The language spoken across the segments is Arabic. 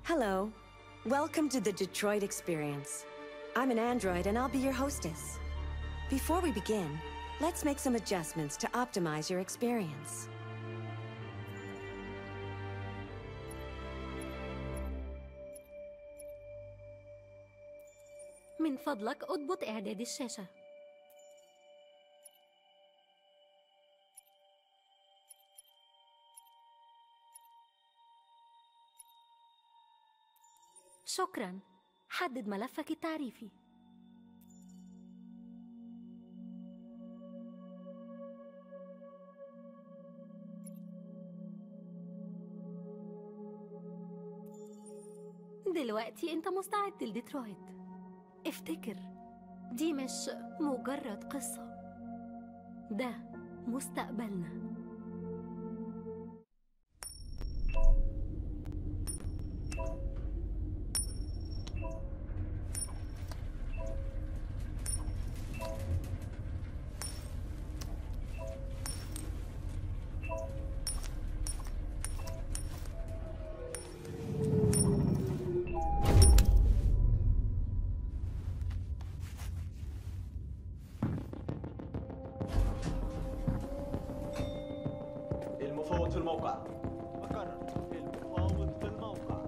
Hello. Welcome to the Detroit Experience. I'm an android and I'll be your hostess. Before we begin, let's make some adjustments to optimize your experience. من فضلك اضبط إعداد الشاشة. شكراً. حدد ملفك التعريفي. دلوقتي انت مستعد لديترويت. افتكر، دي مش مجرد قصة، ده مستقبلنا. المفوض في الموقع. أكرر، المفاوض في الموقع.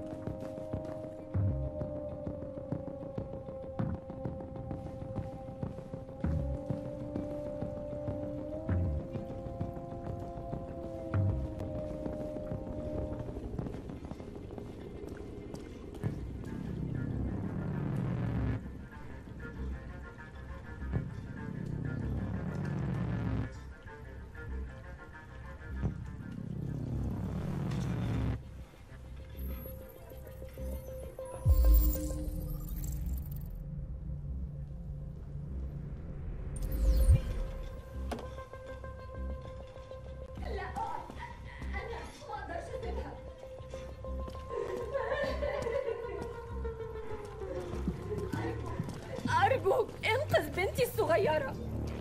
أرجوك انقذ بنتي الصغيرة.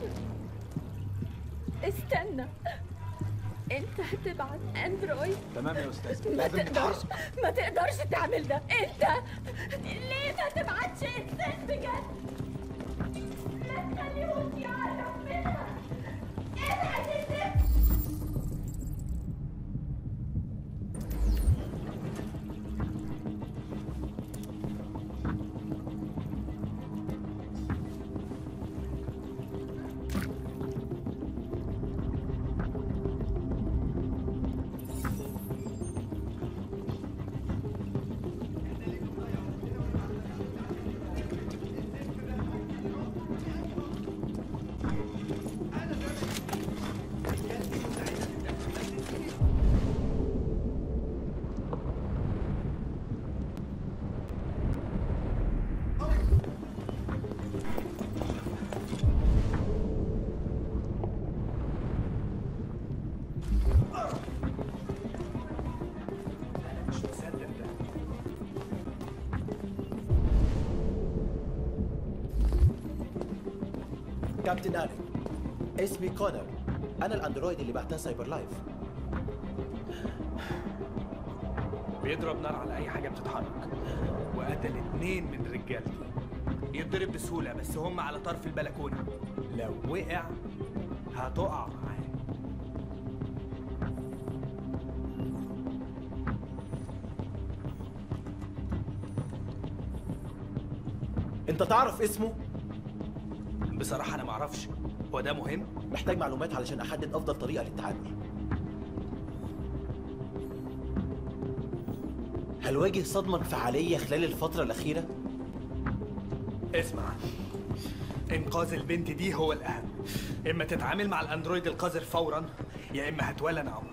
استنى، انت هتبعت اندرويد؟ تمام يا أستاذ. ما تقدرش تعمل ده. انت ليه ما تبعتش انسان بجد؟ ما تخليهوش يعرف منها. ابعت النفس. كابتن آلي، اسمي كونر. أنا الأندرويد اللي بعتها سايبر لايف. بيضرب نار على أي حاجة بتتحرك، وقتل 2 من رجالتي. يتضرب بسهولة، بس هم على طرف البلكونة. لو وقع هتقع معاه. أنت تعرف اسمه؟ بصراحة أنا معرفش. هو ده مهم؟ محتاج معلومات علشان أحدد أفضل طريقة للتعامل. هل واجه صدمة انفعالية خلال الفترة الأخيرة؟ اسمع، إنقاذ البنت دي هو الأهم. إما تتعامل مع الأندرويد القذر فوراً، يا إما هتولى نعمة.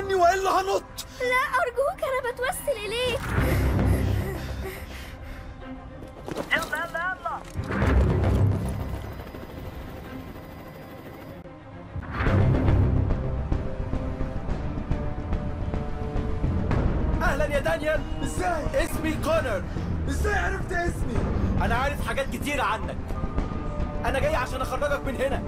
عني والا هنط. لا أرجوك، أنا بتوسل إليك. يلا يلا يلا. اهلا يا دانيال. ازاي؟ اسمي كونر. ازاي عرفت اسمي؟ انا عارف حاجات كتيرة عنك. انا جاي عشان اخرجك من هنا.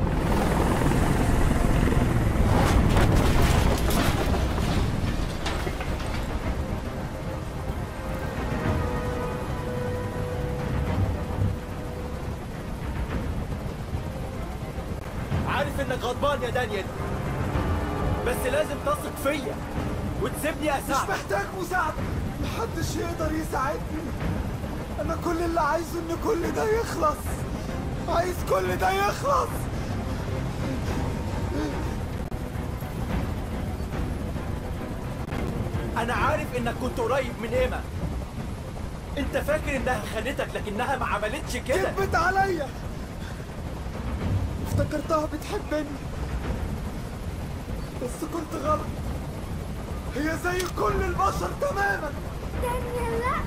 عارف انك غضبان يا دانيال، بس لازم تثق فيا وتسيبني مش اساعدك. محتاج مساعدة، محدش يقدر يساعدني. أنا كل اللي عايزه إن كل ده يخلص. عايز كل ده يخلص. انا عارف انك كنت قريب من ايما. انت فاكر انها خانتك لكنها ما عملتش كده. كذبت عليا. افتكرتها بتحبني بس كنت غلط. هي زي كل البشر تماما. دانيال لا.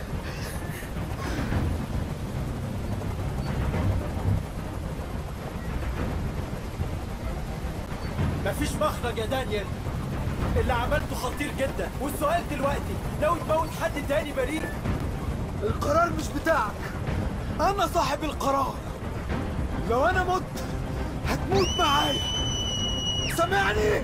مفيش مخرج يا دانيال. اللي عملته خطير جدا، والسؤال دلوقتي لو تموت حد تاني بريء. القرار مش بتاعك، أنا صاحب القرار. لو أنا مت هتموت معايا، سامعني؟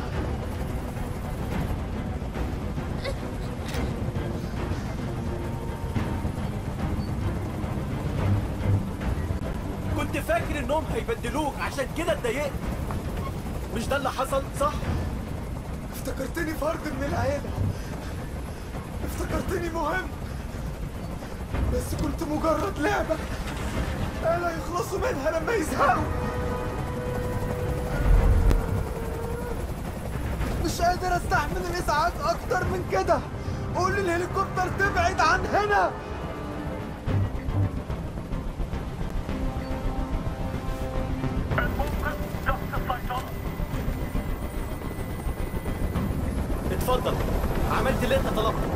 كنت فاكر انهم هيبدلوك عشان كده اتضايقت. مش ده اللي حصل صح؟ افتكرتني فرد من العيلة، افتكرتني مهم، بس كنت مجرد لعبة آلة يخلصوا منها لما يزهقوا. مش قادر استحمل الإزعاج أكتر من كده. قول للهليكوبتر تبعد عن هنا. المنقذ تحت السيطرة. اتفضل، عملت اللي انت طلبته.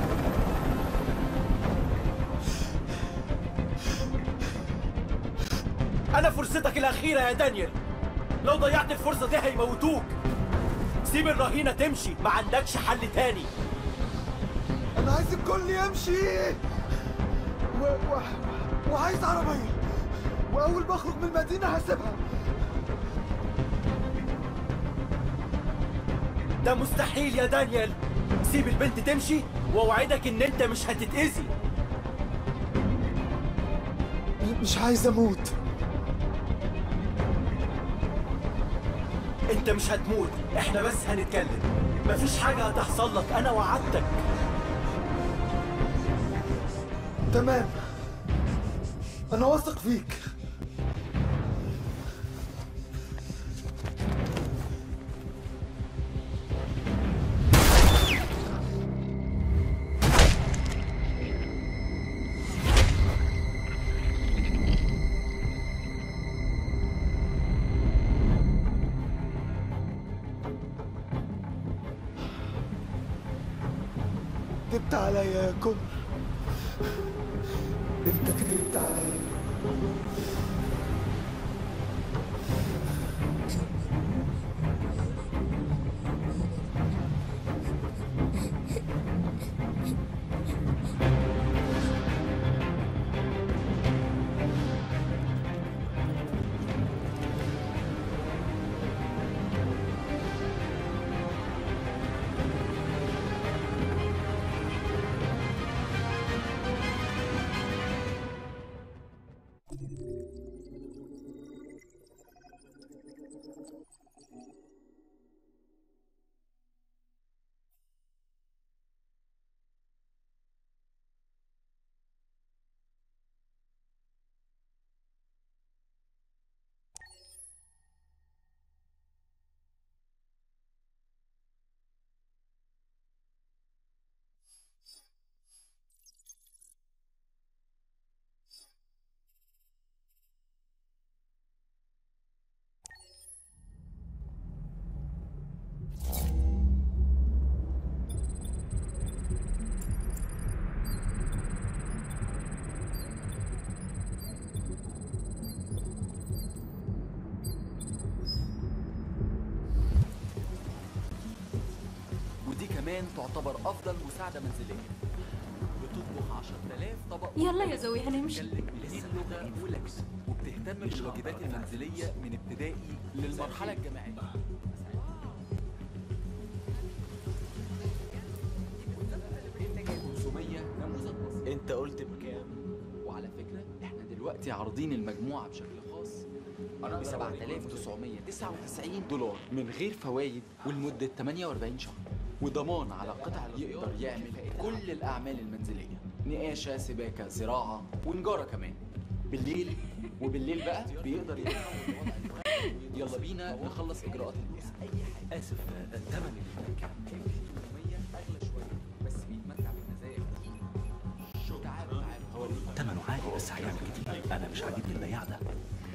انا فرصتك الاخيرة يا دانيال. لو ضيعت الفرصة دي هيموتوك. سيب الرهينة تمشي، ما عندكش حل تاني. أنا عايز الكل يمشي وعايز عربية، وأول ما أخرج من المدينة هسيبها. ده مستحيل يا دانيال. سيب البنت تمشي واوعدك ان انت مش هتتأذي. مش عايز أموت. انت مش هتموت، احنا بس هنتكلم. مفيش حاجة هتحصل لك، انا وعدتك. تمام، أنا واثق فيك. كدبت عليا يا كونر، انت كدبت عليا. كمان تعتبر أفضل مساعدة منزلية. بتطبخ 10,000 طبق. يلا يا زوي هنمشي. اللغة ولبس، وبتهتم بالواجبات المنزلية من ابتدائي للمرحلة الجامعية. انت قلت بكام؟ وعلى فكرة احنا دلوقتي عارضين المجموعة بشكل خاص ب $7,999 من غير فوائد ولمدة 48 شهر، وضمان على قطع يقدر يعمل كل الأعمال المنزلية، نقاشة، سباكة، زراعة، ونجارة كمان. وبالليل بقى بيقدر يتحول لوضع الفرن. يلا بينا نخلص إجراءات البيع. اسف، الثمن أغلى شوية بس بيتمتع بمزايا كتير. تعالوا هو ثمنه عالي بس هيعمل كتير. انا مش عاجبني البياع ده.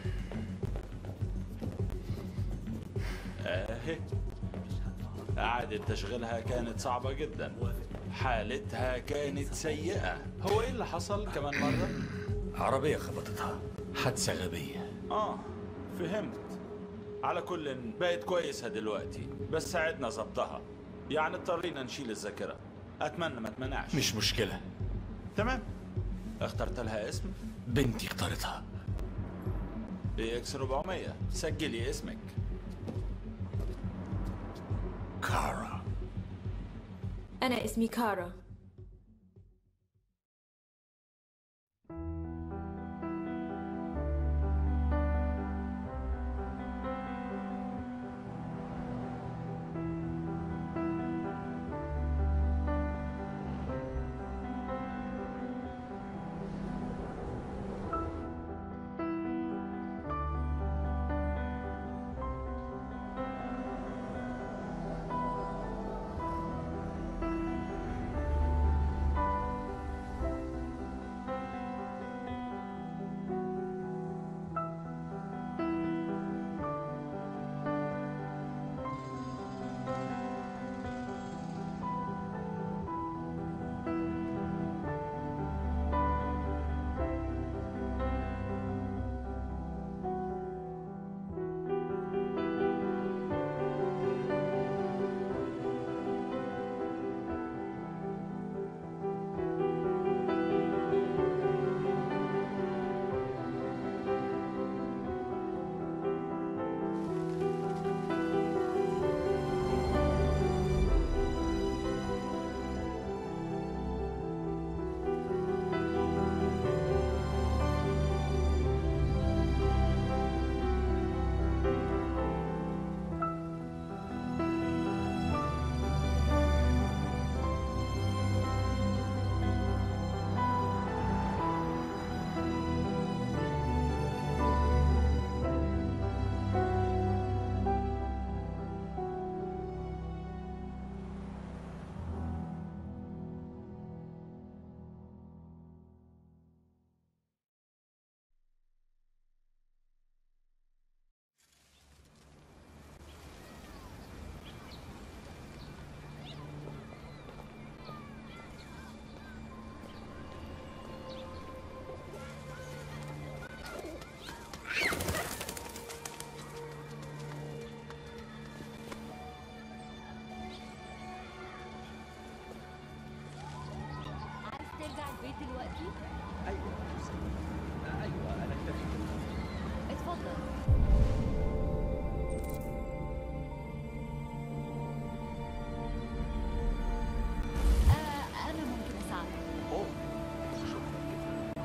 اهي إعادة تشغيلها كانت صعبة جدا، حالتها كانت سيئة. هو ايه اللي حصل كمان مرة؟ عربية خبطتها، حادثة غبية. فهمت. على كل بقت كويسة دلوقتي، بس ساعدنا ظبطها، يعني اضطرينا نشيل الذاكرة. اتمنى ما تمنعش. مش مشكلة. تمام. اخترت لها اسم؟ بنتي اختارتها. BX 400. سجلي اسمك. كارا. أنا اسمي كارا. ترجع البيت دلوقتي؟ ايوه انا اكتفيت. اتفضل. انا ممكن اساعدك. اوه شكرا جدا.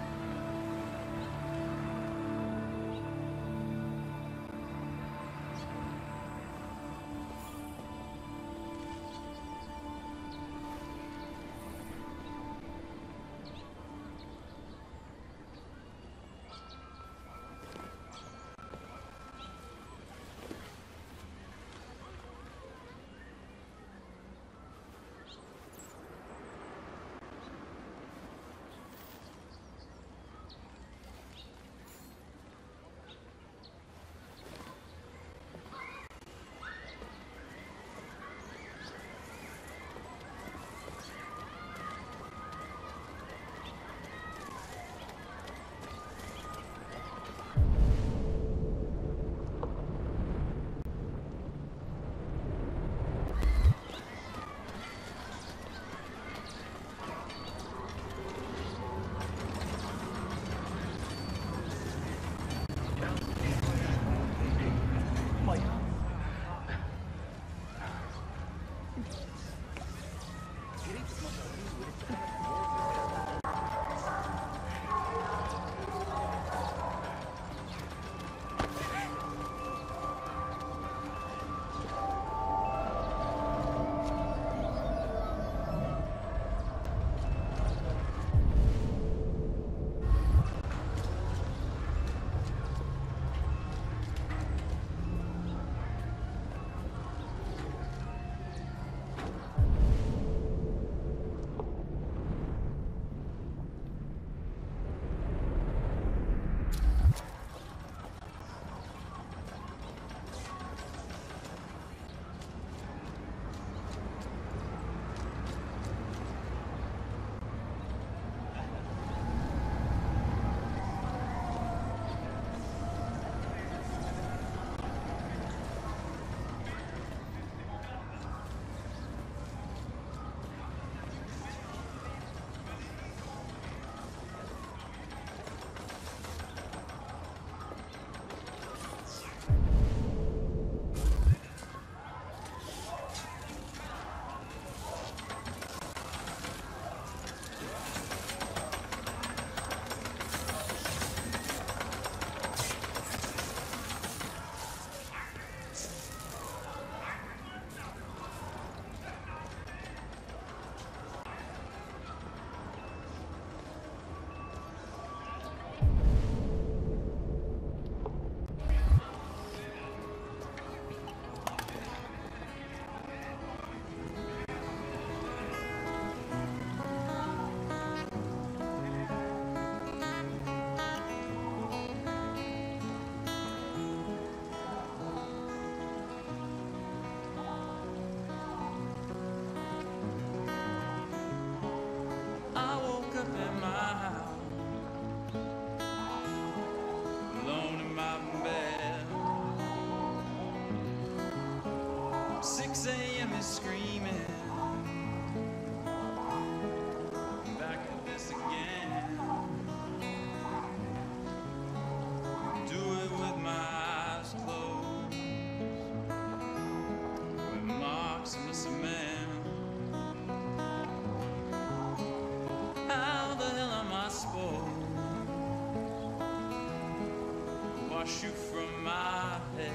6 a.m. is screaming. Back at this again. Do it with my eyes closed. With marks in the cement. How the hell am I supposed to wash you from my head?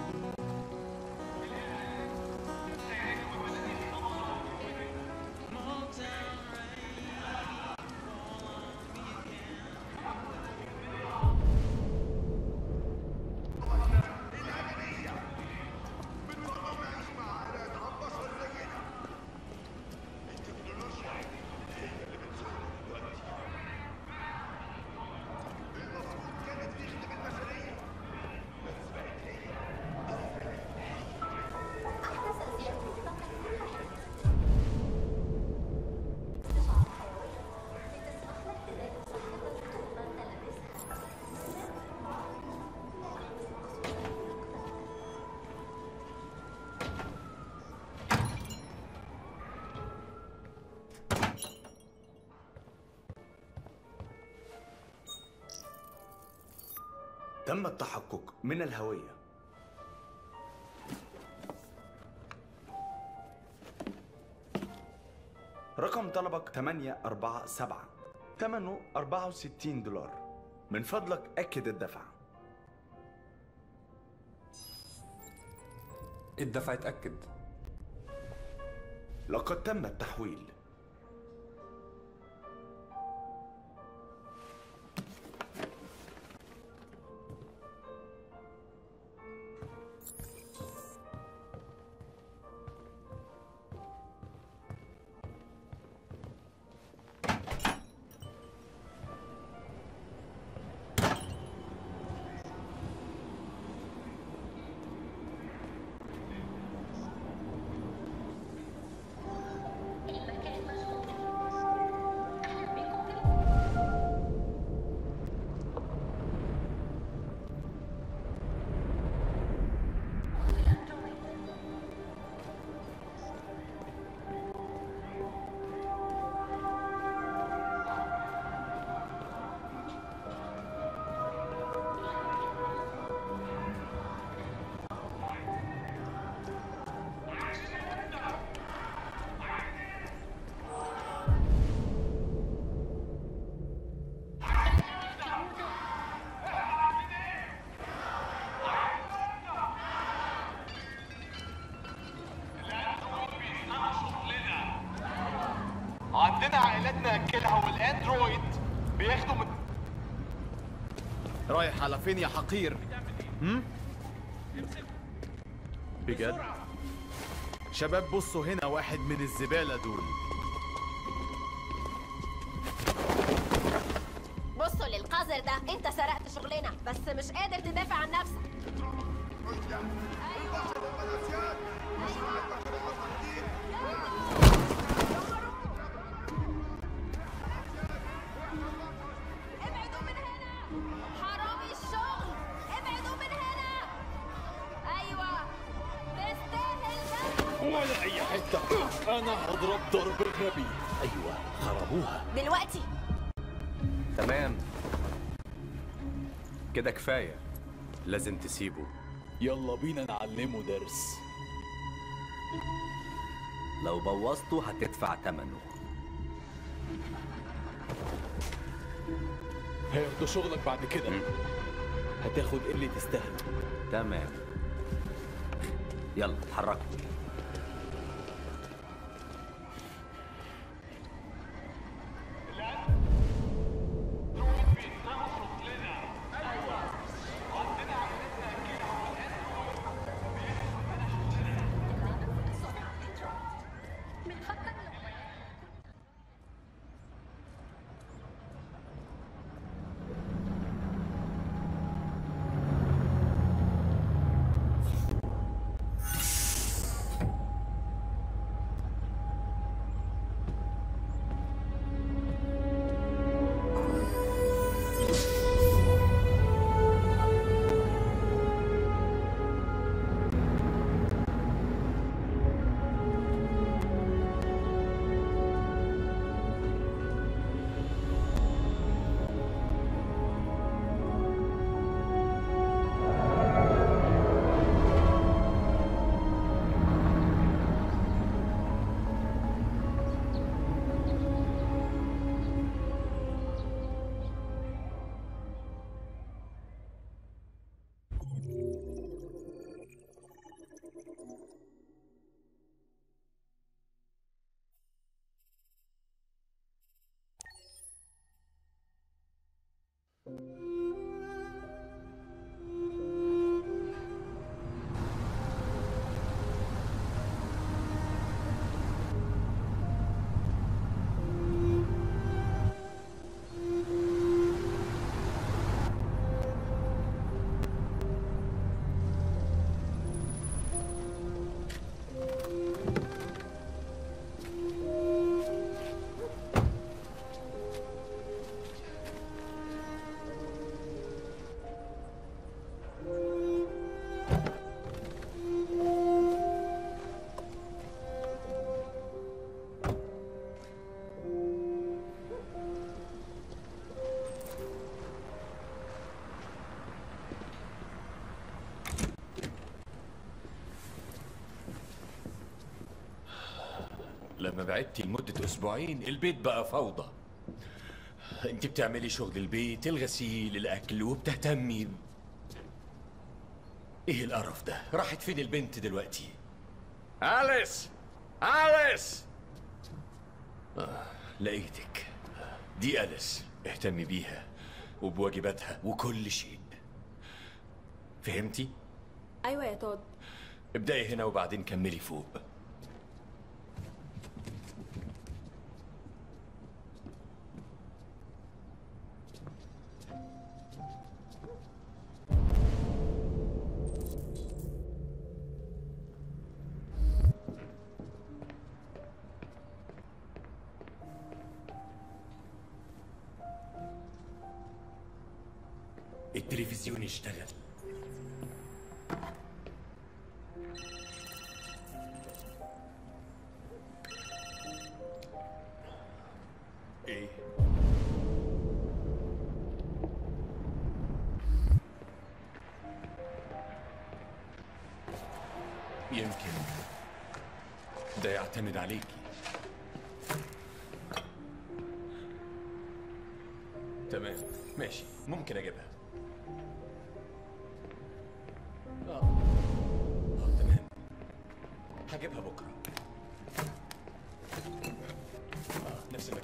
تم التحقق من الهوية. رقم طلبك 847، ثمنه $64. من فضلك أكد الدفع. الدفع اتأكد. لقد تم التحويل. المكان عندنا عائلات ناكلها والاندرويد بياخدوا من. رايح على فين يا حقير؟ بجد؟ شباب بصوا هنا، واحد من الزبالة دول. بصوا للقذر ده، انت سرقت شغلنا بس مش قادر تدافع عن نفسك. ابعدوا من هنا، حرامي الشغل، ابعدوا من هنا. ايوه تستاهل ده. ولا اي حتة، انا هضرب ضرب غبي. ايوه خربوها دلوقتي. تمام كده كفاية، لازم تسيبه. يلا بينا نعلمه درس. لو بوظته هتدفع ثمنه. هياخدوا شغلك بعد كده. هتاخد اللي تستاهله. تمام يلا اتحركوا. لما بعدتي لمدة أسبوعين البيت بقى فوضى. انت بتعملي شغل البيت، الغسيل، الأكل، وبتهتمي. ايه القرف ده؟ راحت فين البنت دلوقتي؟ أليس! أليس! لقيتك. دي أليس، اهتمي بيها وبواجباتها وكل شيء. فهمتي؟ أيوة يا تود. ابدأي هنا وبعدين كملي فوق. التلفزيون يشتغل. ايه؟ يمكن ده يعتمد عليكي. تمام ماشي، ممكن اجيبها. تمام، هجيبها بكره. نفس المكان.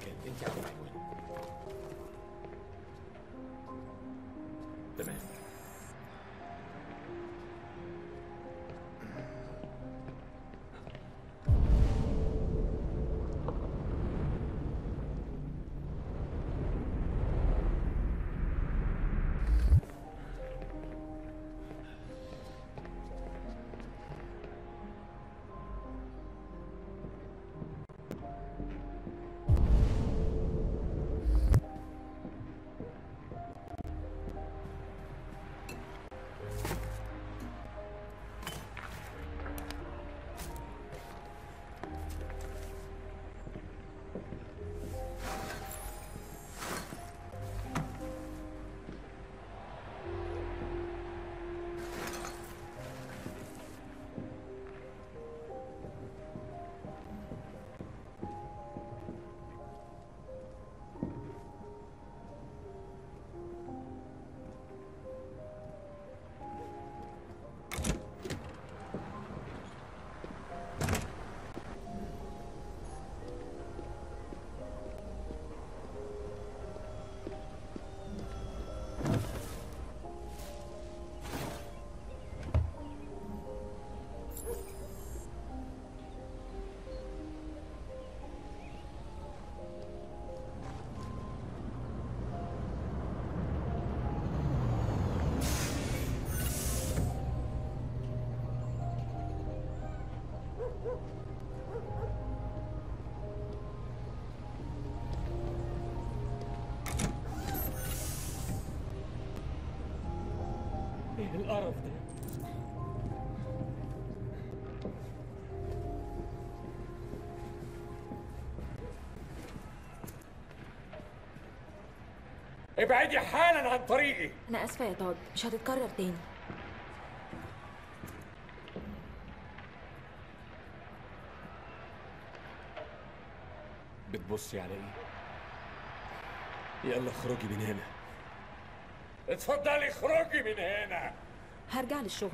ايه القرف ده؟ ابعدي حالا عن طريقي. أنا آسفة يا تود، مش هتتكرر تاني. بتبصي على ايه؟ يلا اخرجي من هنا. اتفضلي اخرجي من هنا. هرجع للشغل.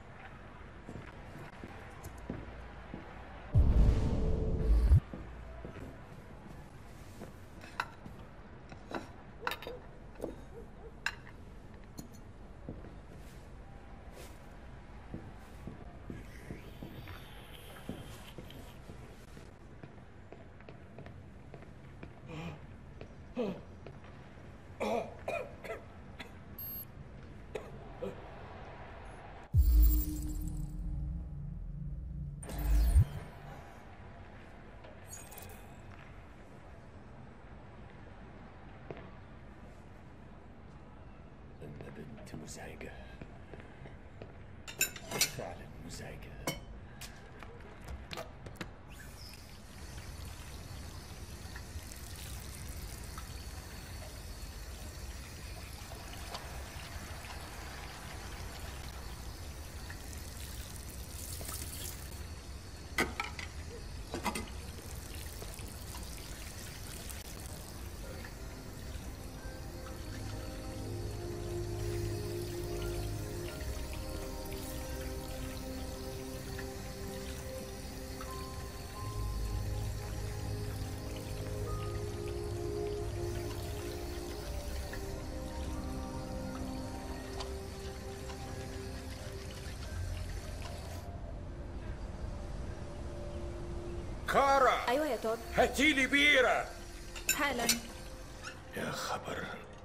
بنت مزعجة، فعلا مزعجة. كارا. أيوة يا تود. هاتيلي بيرة حالا. يا خبر.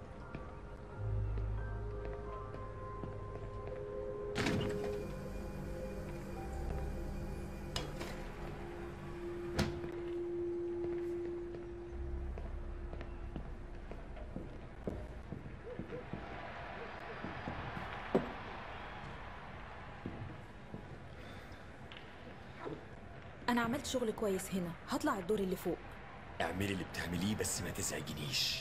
أنا عملت شغل كويس هنا، هطلع الدور اللي فوق. اعملي اللي بتعمليه بس ما تزعجنيش.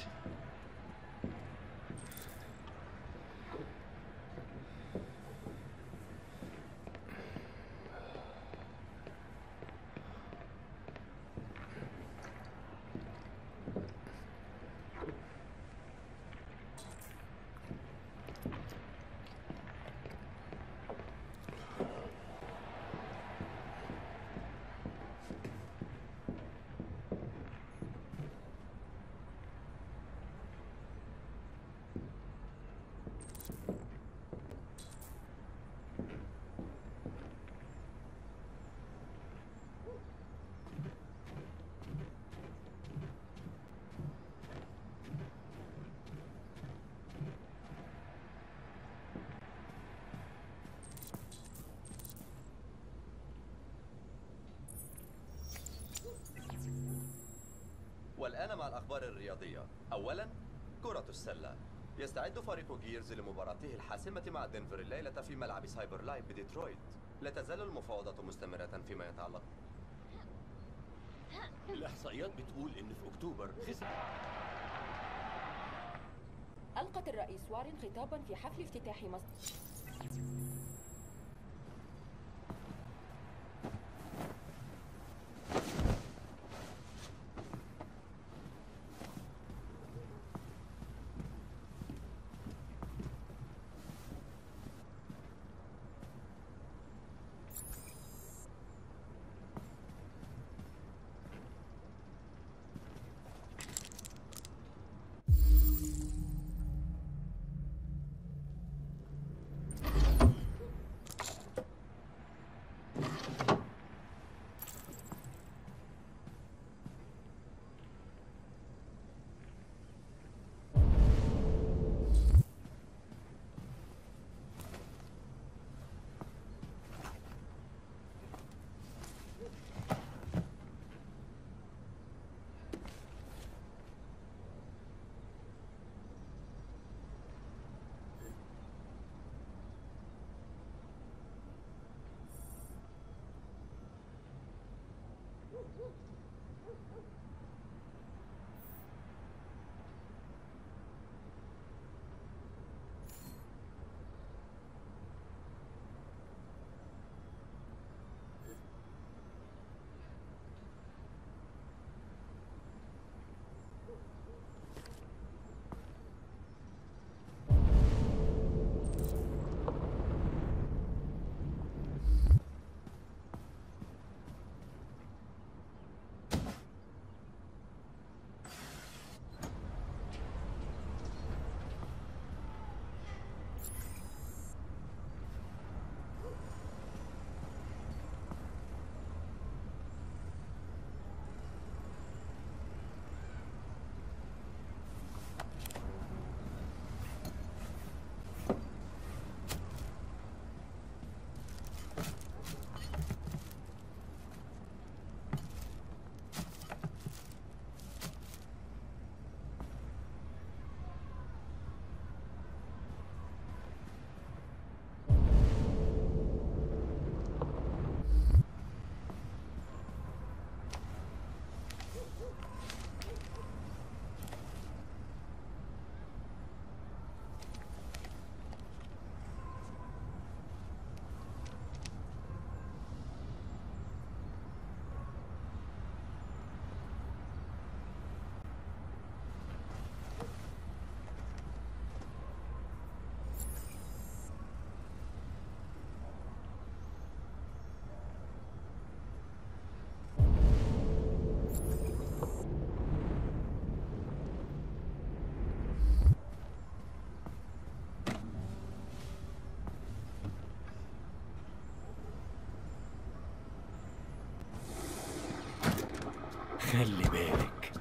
والآن مع الأخبار الرياضية. أولاً كرة السلة. يستعد فريق جيرز لمباراته الحاسمة مع دنفر الليلة في ملعب سايبر لايف بديترويت. لا تزال المفاوضات مستمرة فيما يتعلق. الإحصائيات بتقول إن في أكتوبر خسر. ألقت الرئيس وارن خطاباً في حفل افتتاح مصر. خلي بالك.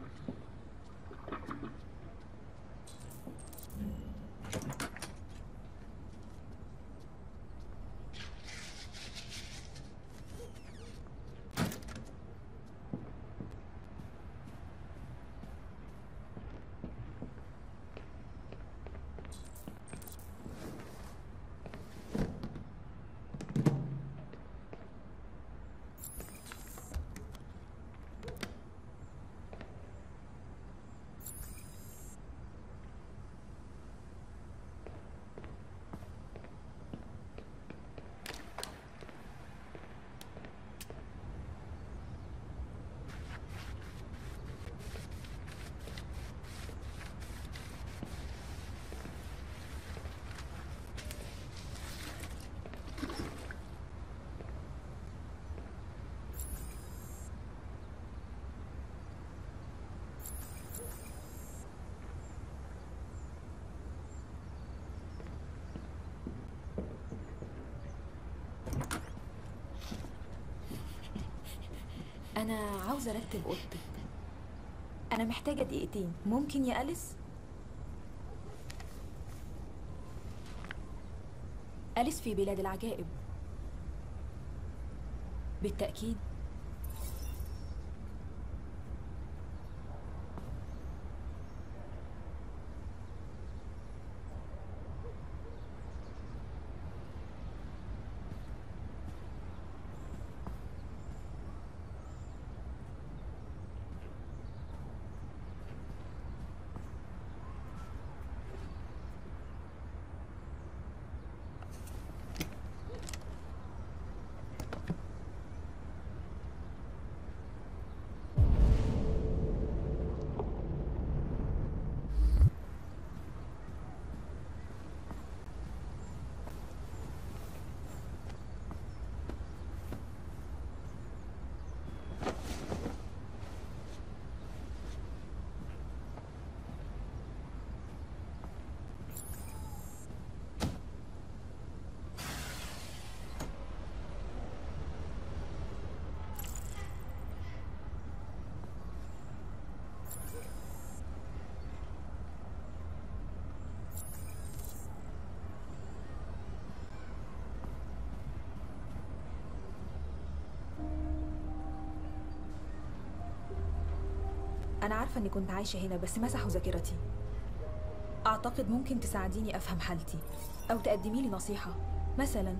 أنا عاوزة أرتب أوضتك. أنا محتاجة دقيقتين، ممكن يا أليس؟ أليس في بلاد العجائب. بالتأكيد. أنا عارفة إني كنت عايشة هنا بس مسحوا ذاكرتي. أعتقد ممكن تساعديني أفهم حالتي أو تقدمي لي نصيحة مثلا.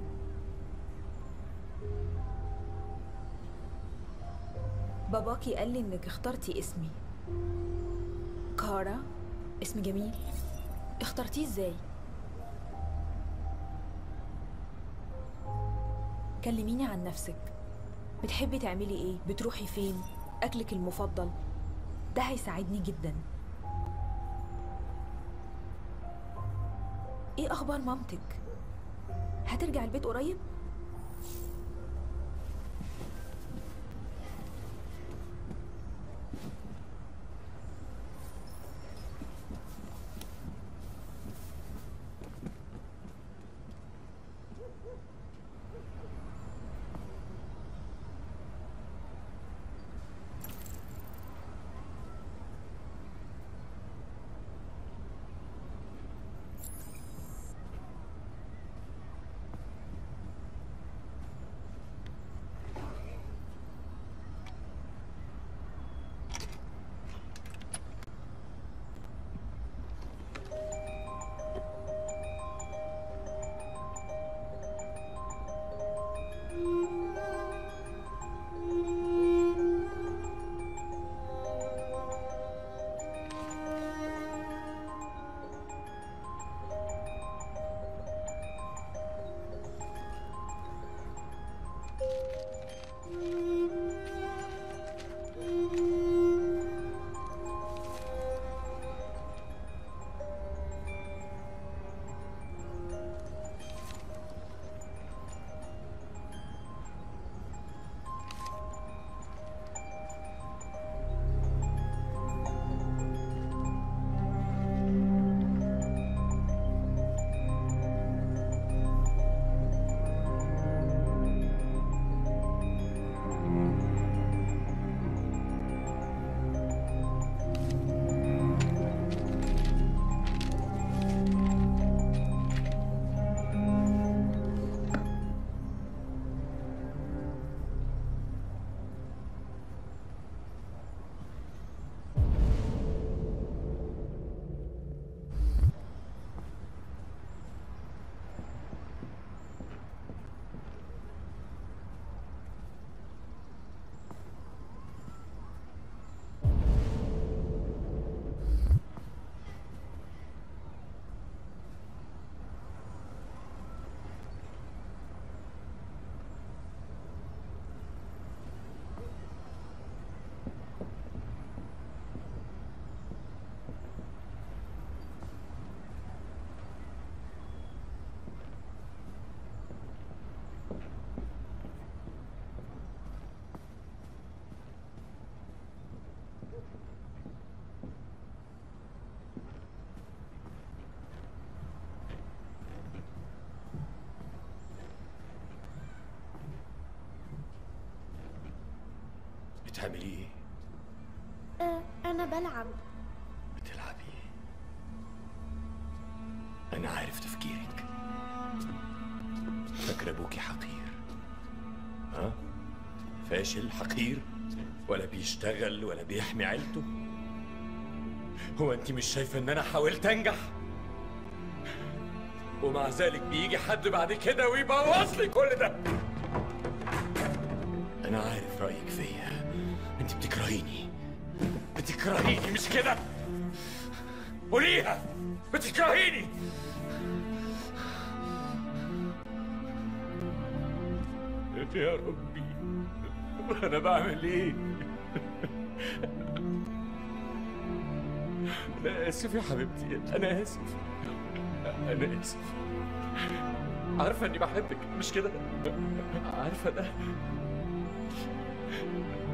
باباكي قال لي إنك اخترتي اسمي كارا. اسم جميل. اخترتيه إزاي؟ كلميني عن نفسك. بتحبي تعملي إيه؟ بتروحي فين؟ أكلك المفضل؟ ده هيساعدني جدا. ايه اخبار مامتك؟ هترجع البيت قريب؟ بتعملي ايه؟ أنا بلعب. بتلعبي؟ أنا عارف تفكيرك. فاكرة أبوكي حقير؟ ها؟ فاشل حقير؟ ولا بيشتغل ولا بيحمي عيلته؟ هو أنت مش شايفة إن أنا حاولت أنجح؟ ومع ذلك بيجي حد بعد كده ويبوظ لي كل ده. أنا عارف رأيك فيا. أنت بتكرهيني. بتكرهيني مش كده؟ قوليها. بتكرهيني. يا ربي أنا بعمل إيه؟ أنا آسف يا حبيبتي. أنا آسف. أنا آسف. عارفة إني بحبك مش كده؟ عارفة ده.